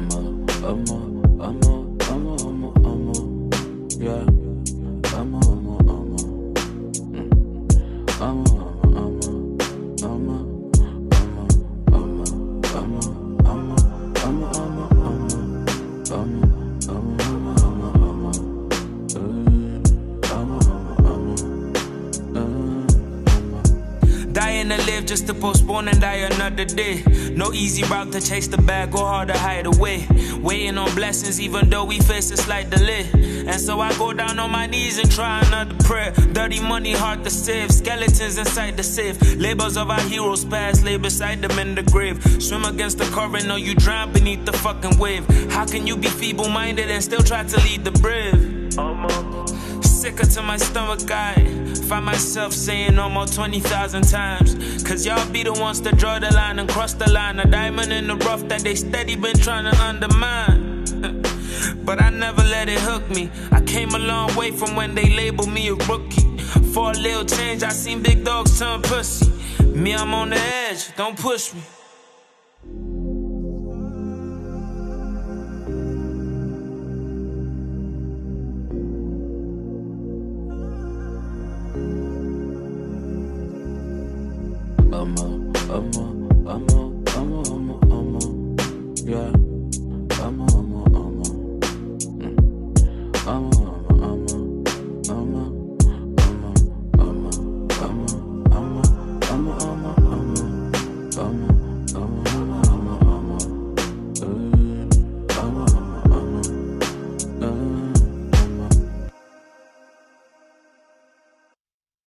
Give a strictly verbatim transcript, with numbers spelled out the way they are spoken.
I'ma, I'ma, I'ma, I'ma, I'ma, I'ma, yeah. I'ma, I'ma, I'ma, mm. I'ma, I'ma, I'ma, I'ma, I'ma, I'ma, I'ma, I'ma, I'ma, I'ma, I'ma, Dying to live just to postpone and die another day. No easy route to chase the bag, go hard to hide away. Waiting on blessings even though we face a slight delay. And so I go down on my knees and try another prayer. Dirty money hard to save, skeletons inside the safe. Labels of our heroes past lay beside them in the grave. Swim against the current or you drown beneath the fucking wave. How can you be feeble-minded and still try to lead the brave? Almost. Sicker to my stomach, I find myself saying almost twenty thousand times. Cause y'all be the ones that draw the line and cross the line. A diamond in the rough that they steady been trying to undermine. But I never let it hook me. I came a long way from when they labeled me a rookie. For a little change, I seen big dogs turn pussy. Me, I'm on the edge, don't push me.